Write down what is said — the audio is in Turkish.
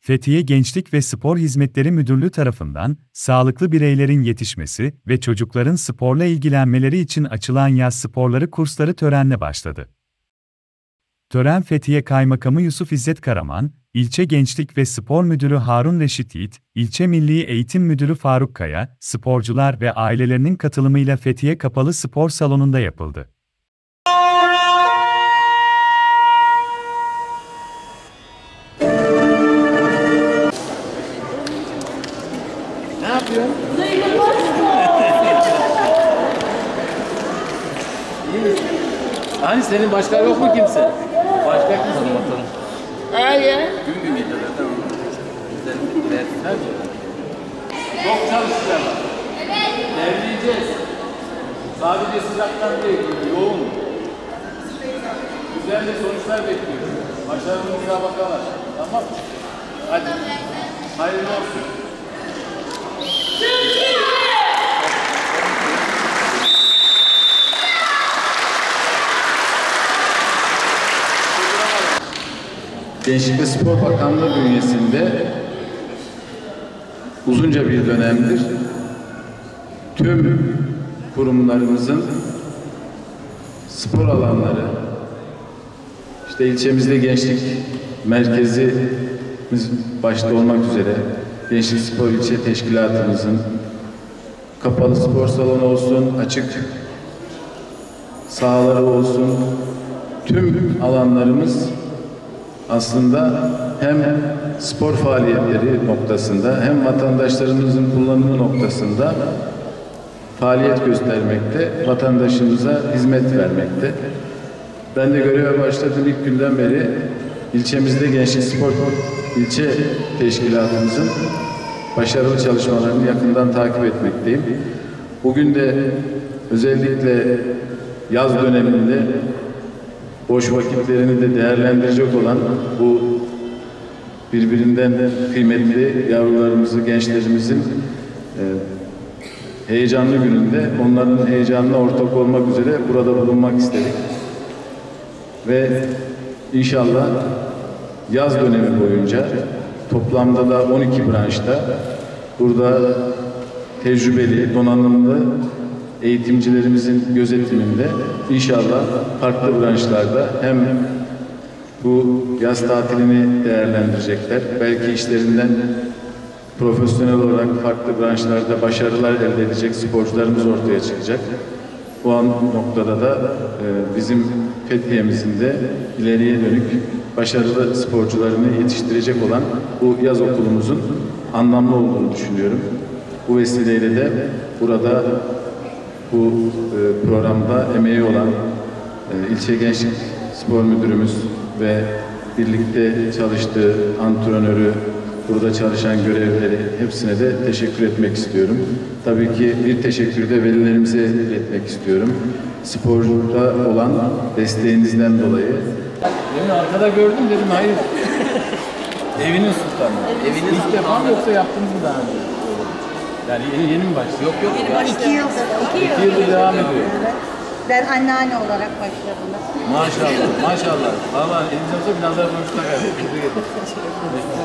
Fethiye Gençlik ve Spor Hizmetleri Müdürlüğü tarafından, sağlıklı bireylerin yetişmesi ve çocukların sporla ilgilenmeleri için açılan yaz sporları kursları törenle başladı. Tören Fethiye Kaymakamı Yusuf İzzet Karaman, İlçe Gençlik ve Spor Müdürü Harun Reşit Yiğit, İlçe Milli Eğitim Müdürü Faruk Kaya, sporcular ve ailelerinin katılımıyla Fethiye Kapalı Spor Salonu'nda yapıldı. Ne yapıyorsun? İyi misin? Hani senin başka yok mu kimse? Başka kimse mi? Hayır. Gün geliyorlar tamam. Çok çalışacağız. Evet. Derleyeceğiz. Sadece sıcaktan değil, yoğun. Güzel de sonuçlar bekliyoruz. Başarımıza bakalım. Tamam mı? Hadi. Hayırlı olsun. Gençlik ve Spor Bakanlığı bünyesinde uzunca bir dönemdir tüm kurumlarımızın spor alanları, işte ilçemizde gençlik merkezimiz başta olmak üzere Gençlik Spor İlçe Teşkilatımızın kapalı spor salonu olsun, açık sahaları olsun, tüm alanlarımız aslında hem spor faaliyetleri noktasında hem vatandaşlarımızın kullanımı noktasında faaliyet göstermekte, vatandaşımıza hizmet vermekte. Ben de göreve başladığım ilk günden beri ilçemizde Gençlik Spor İlçe Teşkilatımızın başarılı çalışmalarını yakından takip etmekteyim. Bugün de özellikle yaz döneminde boş vakitlerini de değerlendirecek olan bu birbirinden kıymetli yavrularımızı, gençlerimizin heyecanlı gününde onların heyecanına ortak olmak üzere burada bulunmak istedik. Ve inşallah yaz dönemi boyunca toplamda da 12 branşta burada tecrübeli, donanımlı eğitimcilerimizin gözetiminde inşallah farklı branşlarda hem bu yaz tatilini değerlendirecekler, belki işlerinden profesyonel olarak farklı branşlarda başarılar elde edecek sporcularımız ortaya çıkacak. Bu noktada da bizim Fethiye'mizin de ileriye dönük başarılı sporcularını yetiştirecek olan bu yaz okulumuzun anlamlı olduğunu düşünüyorum. Bu vesileyle de burada bu programda emeği olan ilçe Gençlik Spor Müdürümüz ve birlikte çalıştığı antrenörü, burada çalışan görevlileri hepsine de teşekkür etmek istiyorum. Tabii ki bir teşekkür de velilerimize iletmek istiyorum. Sporda olan desteğinizden dolayı. Demin arkada gördüm dedim hayır. Evinin sultanı. Evinin İlk defa mı yoksa yaptınız mı daha önce? Yani yeni mi başlıyor? Yok yok. Yani 2 yıldır. 2 yıldır devam ediyor. Ben anneanne olarak başladım. Maşallah, maşallah. Vallahi elinize olsa bir nazar konuşmak lazım.